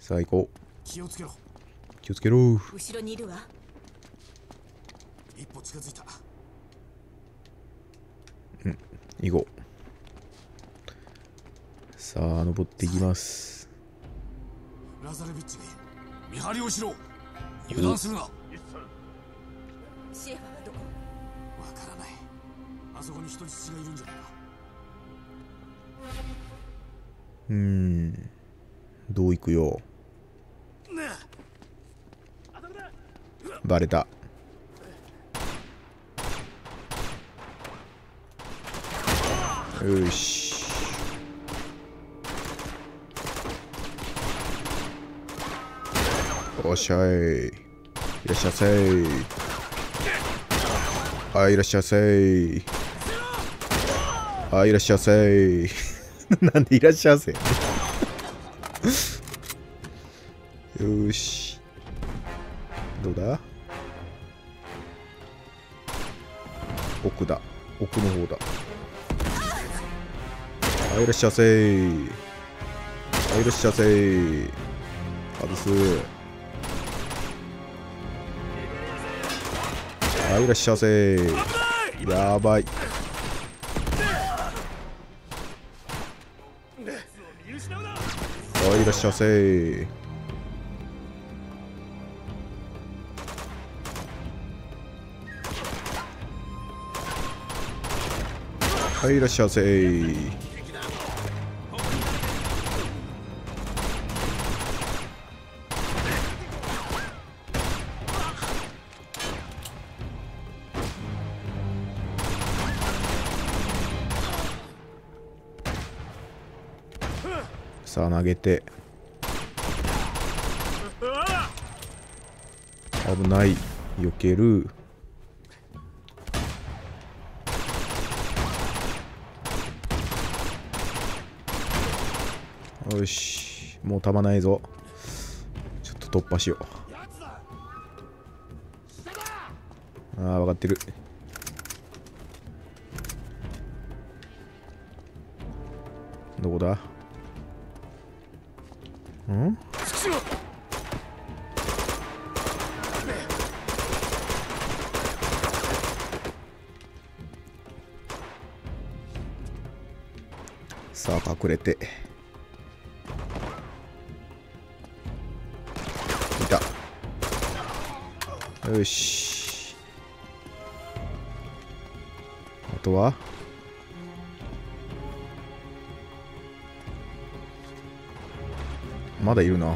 さあ行こう。 気をつけろ。 気をつけろ。 後ろにいるわ。 一歩近づいた。 行こう。さあ登っていきます。 ラザレビッチがいる。見張りをしろ。油断するな。 シェーファーはどこ？ わからない。あそこに人質がいるんじゃないか。 どう行くよ。バレた。よし。おっしゃい。いらっしゃいせい。はい、いらっしゃいせい。はい、いらっしゃいせい。なんでいらっしゃいせ。よし。どうだ？奥だ。奥の方だ。はい、いらっしゃいせい。はい、いらっしゃいせい。外す。はい、いらっしゃいせい。やばい。はい、いらっしゃいせい。はい、いらっしゃいせい。さあ投げて。危ない。避ける。よし、もうたまないぞ。ちょっと突破しよう。ああ、分かってる。どこだ？ん？さあ隠れて。いた。よし。あとはまだいるな。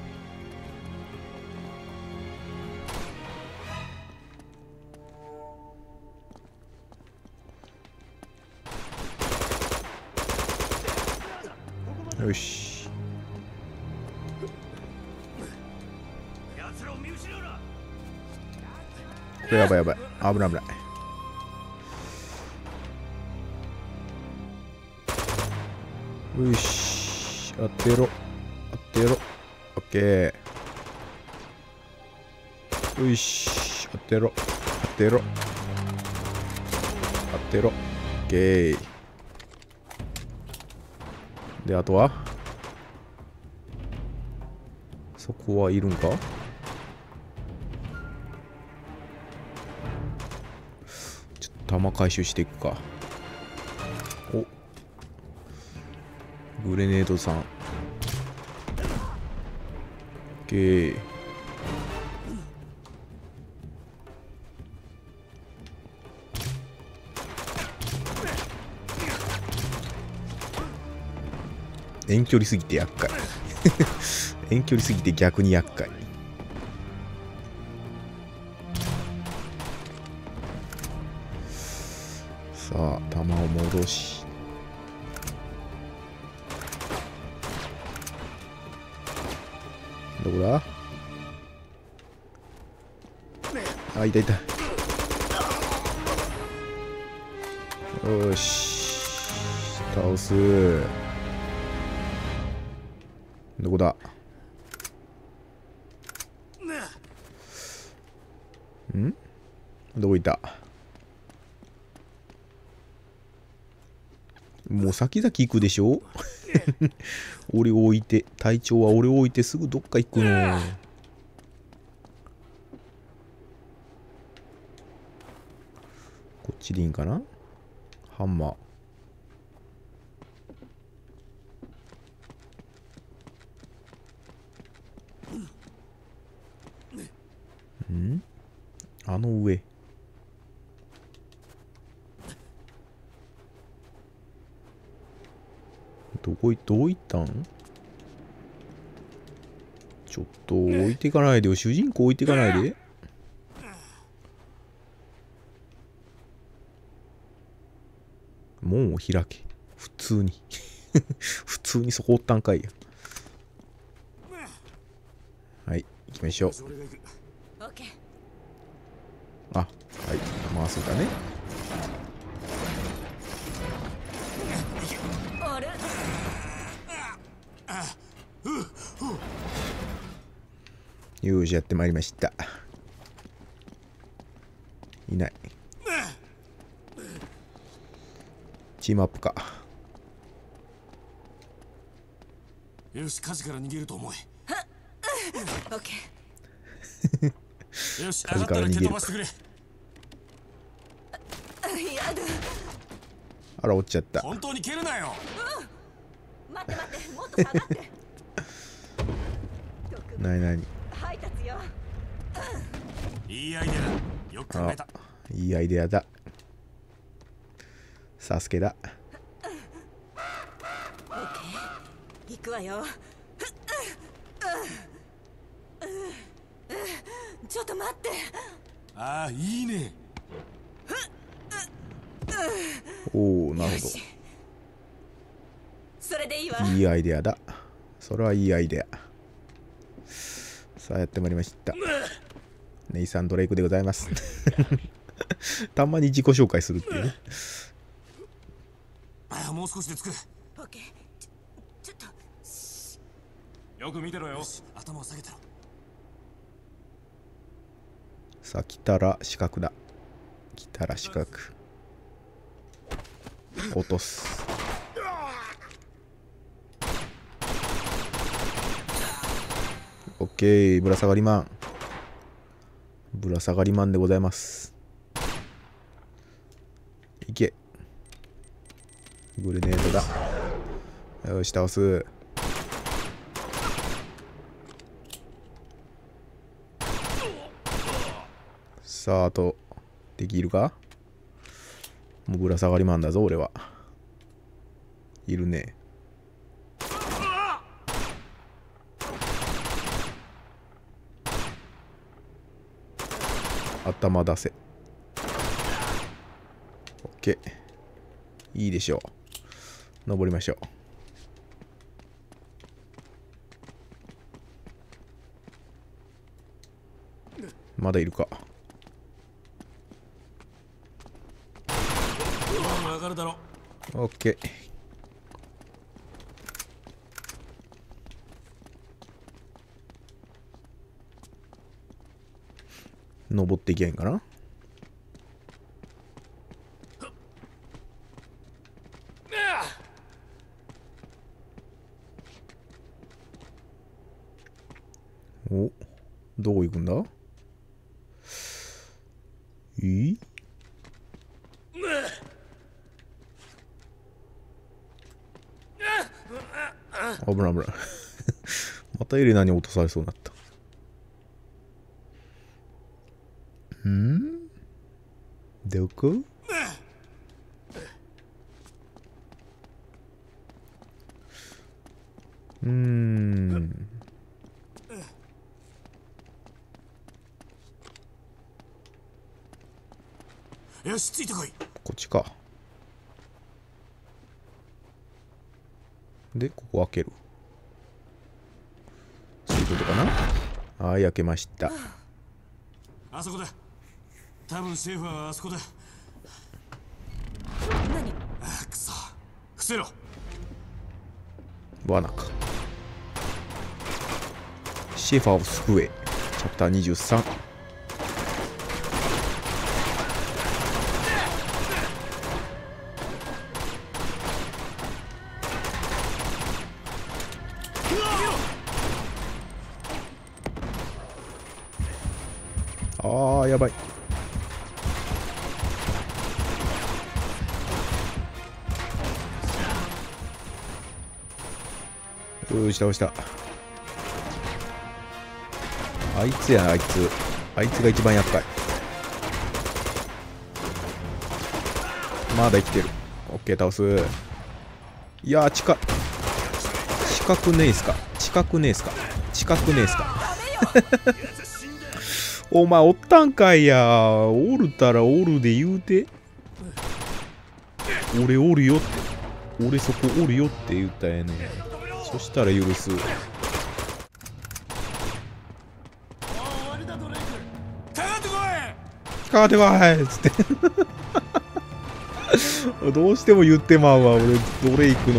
よし。これやばいやばい。危ない危ない。よし。当てろ。当てろ。オッケー。よし。当てろ。当てろ。当てろ。オッケー。で、あとはそこはいるんか？ちょっと弾回収していくか。お、グレネードさん。オッケー。遠距離すぎて厄介。遠距離すぎて逆に厄介。さあ弾を戻し。どこだ？あ、いたいた。よし、倒す。どこだ？ん？どこいた？もう先々行くでしょ。 俺を置いて、隊長は俺を置いてすぐどっか行くの。こっちでいいんかな。ハンマー。ん？あの上。どう行ったん？ちょっと置いていかないでよ。主人公置いていかないで。門を開け。普通に。普通にそこおったんかいや。はい、行きましょう。あ、はい、回すんだね。よし、やってまいりました。いない。チームアップか。 よし、火事から逃げると思え。オッケー。よし、上がったら蹴飛ばしてくれ。 あら、落ちちゃった。 本当に蹴るなよ。 待って待って、もっと下がって。 なになに。 配達よ。 いいアイデアだ。よく考えた。 いいアイデアだ。サスケだ。 オッケー、行くわよ。ちょっと待って。 ああ、いいね。 おお、なるほど。 それでいいわ。 いいアイデアだ。それはいいアイデア。さあ、やってまいりました。ネイサン・ドレイクでございます。たまに自己紹介するっていうね。 ああ、もう少しで着く。 オッケー。ちょっと。 よく見てろよ。頭を下げたろ。 さあ、来たら四角だ。来たら四角。落とす。オッケー、ぶら下がりマン。ぶら下がりマンでございます。いけ。グレネードだ。よし、倒す。さあ、あと、できるか？もうぶら下がりマンだぞ、俺は。いるね。頭出せ。オッケー。いいでしょう。登りましょう。まだいるか。 上がるだろ。 オッケー。登っていけんかな。お、どこ行くんだ？危ない危ない。またエレナに落とされそうになった。どこ？ よし、ついてこい。 こっちか。で、ここ開ける。そういうことかな。はい、開けました。 あそこだ。多分シェフはあそこだ。 何？ ああ、くそ。伏せろ。 罠か。シェファーを救え。チャプター23。 ああやばい。倒した。あいつや、あいつが一番厄介。まだ生きてる。オッケー、倒す。いやー、近くねえっすか。お前おったんかいや。おるたらおるで言うて。俺おるよって、俺そこおるよって言ったんやね。そしたら許す。かかってこいっつってどうしても言ってまうわ。俺ドレイク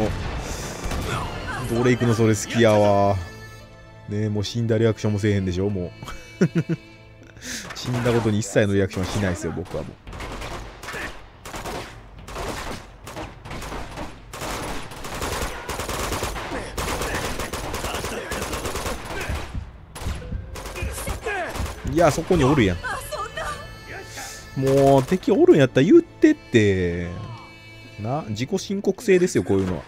のそれ好きやわね。え、もう死んだリアクションもせえへんでしょ。もう死んだことに一切のリアクションはしないですよ、僕はもう。いや、そこにおるやん。もう敵おるんやったら言ってって。な、自己申告制ですよ、こういうのは。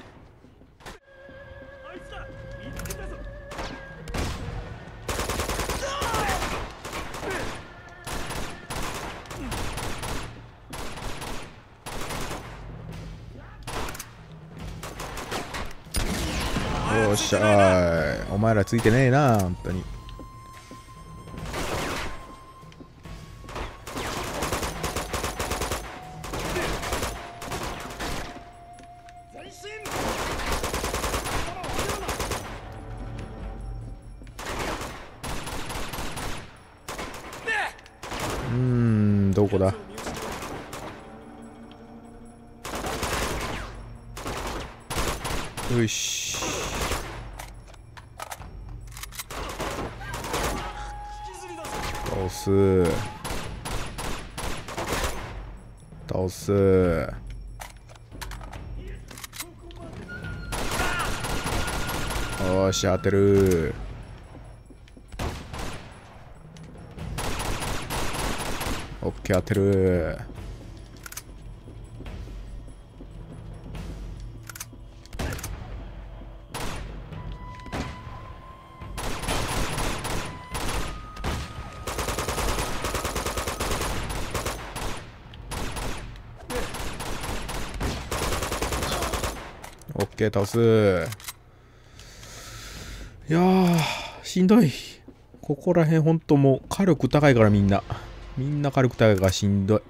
よっしゃーい。お前らついてねえな、本当に。どこだ。よし。倒す。よし、当てる。オッケー、当てる。オッケー、倒す。いやー、しんどい。ここら辺ほんともう火力高いから、みんな火力高いからしんどい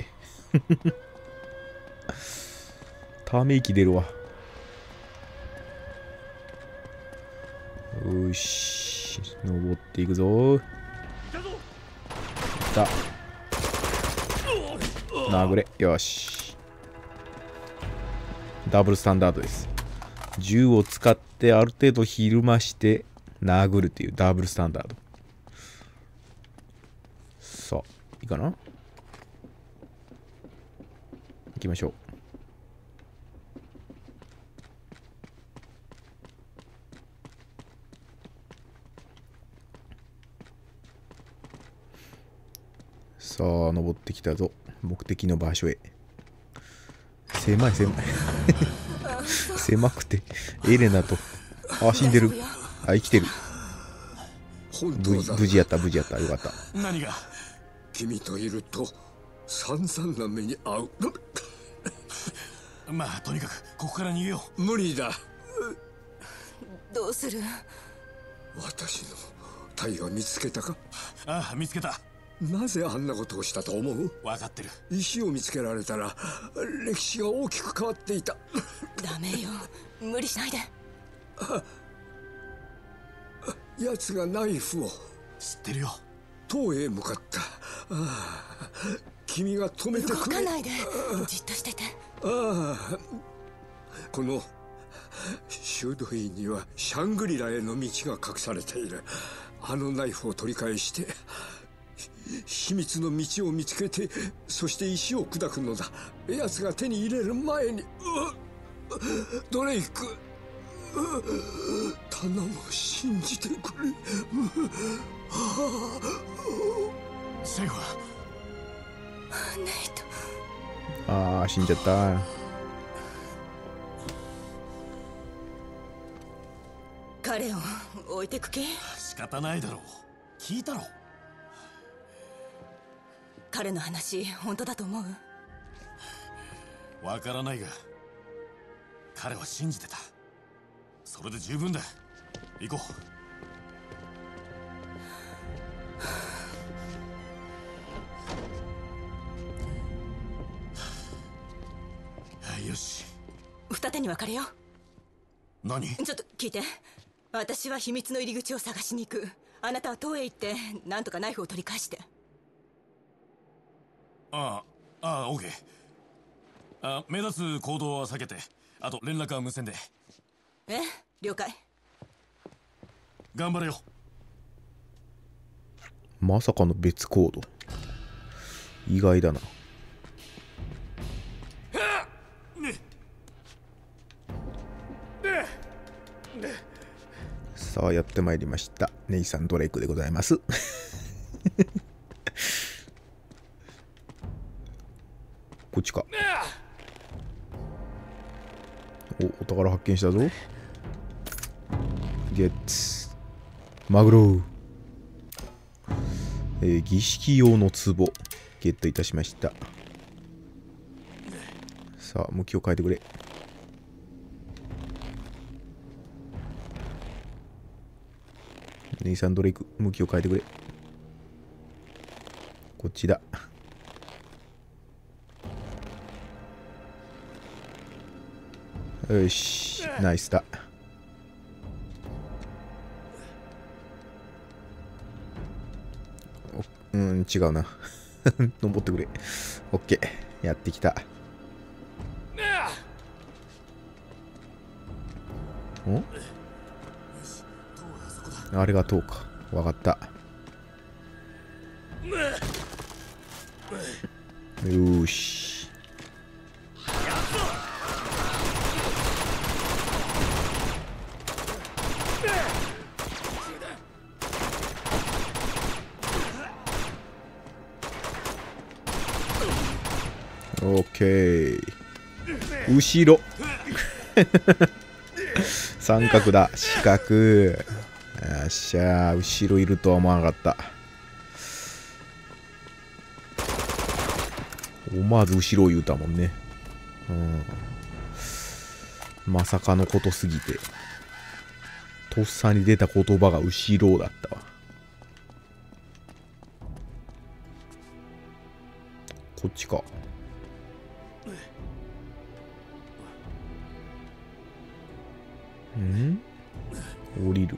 ため息出るわ。よし、登っていくぞ。いた。殴れ。よし、ダブルスタンダードです。銃を使ってある程度ひるまして殴るっていうダブルスタンダード。さあ、いいかな。行きましょう。さあ、登ってきたぞ、目的の場所へ。狭い狭くてエレナと、あ、死んでる。あ、生きてる。無事やった。よかった。 何が。君といると散々な目に遭う。まあとにかくここから逃げよう。無理だ。 どうする。 私の太陽を見つけたか。ああ、見つけた。なぜあんなことをしたと思う。分かってる。石を見つけられたら歴史が大きく変わっていた。 ダメよ、無理しないで。 奴がナイフを。知ってるよ。塔へ向かった。君が止めてくれ。動かないで、じっとしてて。 この修道院にはシャングリラへの道が隠されている。あのナイフを取り返して秘密の道を見つけて、そして石を砕くのだ。奴が手に入れる前に。ドレイク、頼む、信じてくれ。 セイフはネイト。 ああ、死んじゃった。 彼を置いてく気？ 仕方ないだろう。聞いたろ。 彼の話本当だと思う？ わからないが彼は信じてた。それで十分だ。行こう。よし。 二手に分かれよう。 何？ ちょっと聞いて。私は秘密の入り口を探しに行く。あなたは塔へ行ってなんとかナイフを取り返して。 ああ、オーケー。目立つ行動は避けて、あと連絡は無線で。 了解。 頑張れよ。 まさかの別コード。意外だな。さあやってまいりました。ネイサン・ドレイクでございます。こっちか。お宝発見したぞ。ゲッツマグロ。儀式用の壺ゲットいたしました。さあ向きを変えてくれ。ネイサン・ドレイク向きを変えてくれ。こっちだ。よしナイスだ。違うな。登ってくれ。オッケーやってきた。んあれが塔か。わかった。よーし。オッケー。後ろ。三角だ。四角。よっしゃー。後ろいるとは思わなかった。思わず後ろを言うたもんね。まさかのことすぎてとっさに出た言葉が後ろだったわ。こっちか。降りる。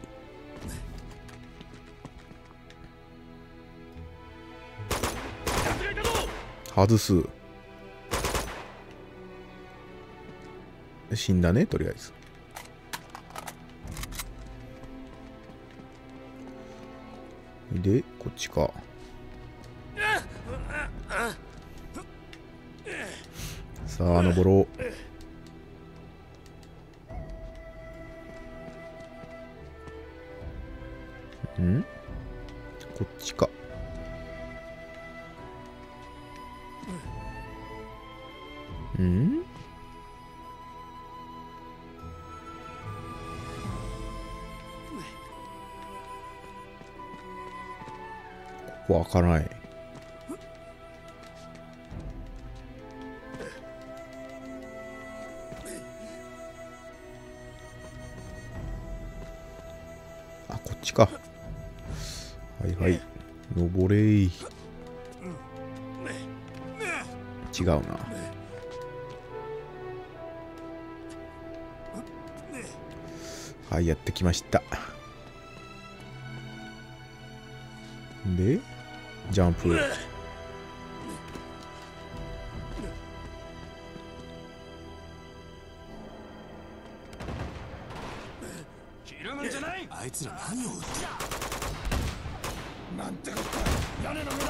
外す。死んだねとりあえず。でこっちか。さあ登ろう。こっちか。ここ開かない。あ、こっちか。はいはい。登れー。違うな。はいやってきました。でジャンプ。 あいつら何を撃ってる。 なんてこった。屋根の上だ。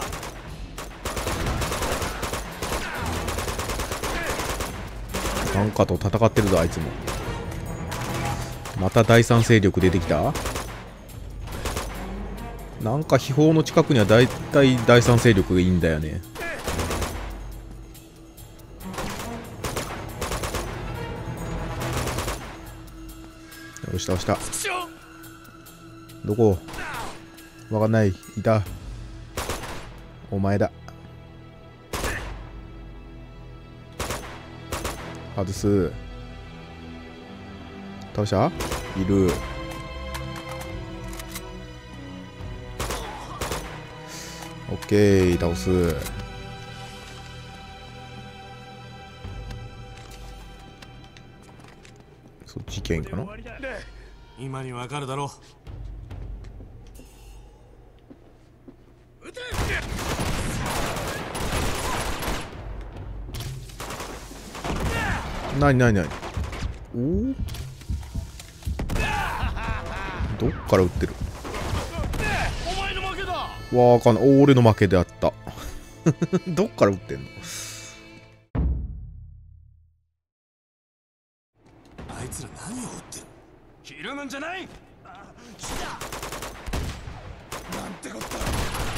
なんかと戦ってるぞあいつも。また第三勢力出てきた。 なんか秘宝の近くにはだいたい第三勢力がいいんだよね。押した押した。どこ？わかんない。いた。お前だ。外す。倒した？いる。オッケー、倒す。そっち行けんかな。 今にわかるだろう。なになになに。おお。どっから撃ってる。 お前の負けだ。 わかんない。お、俺の負けであった。どっから撃ってんの。 あいつら何を撃ってる。ひるむんじゃない。なんてこった。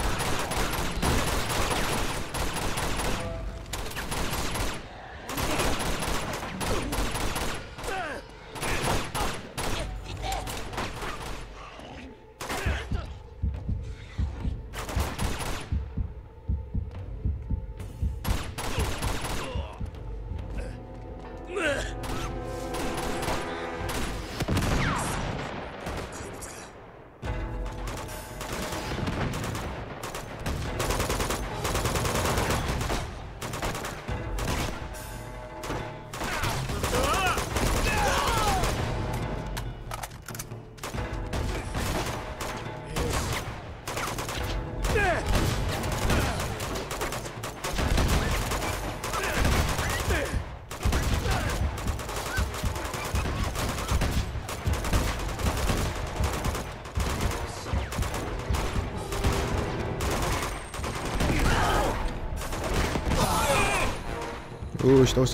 よし倒した。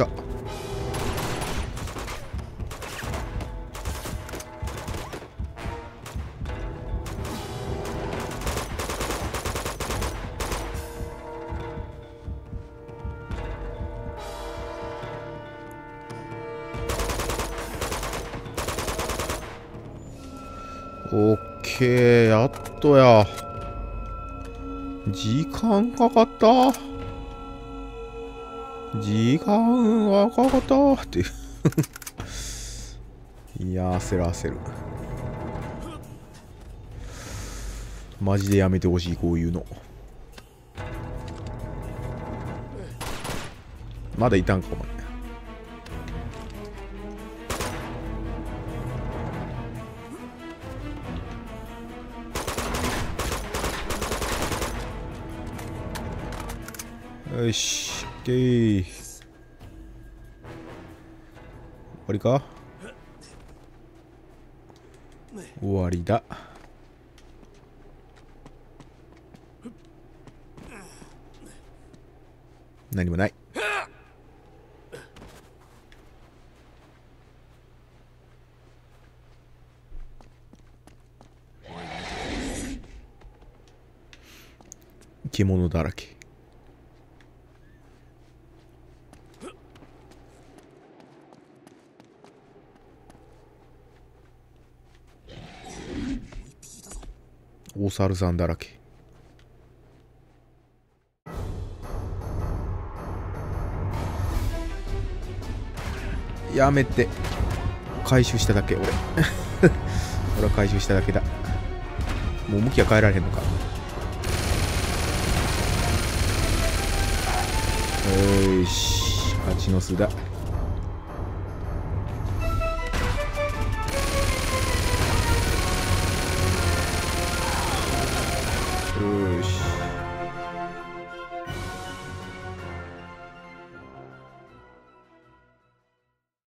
オッケー、やっとや。時間かかった。時間はかかったっていや焦る焦る。マジでやめてほしい、こういうの。まだいたんかお前。よし、オッケー。終わりか？終わりだ。何もない。獣だらけ。お猿さんだらけ。やめて。回収しただけ俺俺は回収しただけだ。もう向きは変えられへんのか。よし、蜂の巣だ。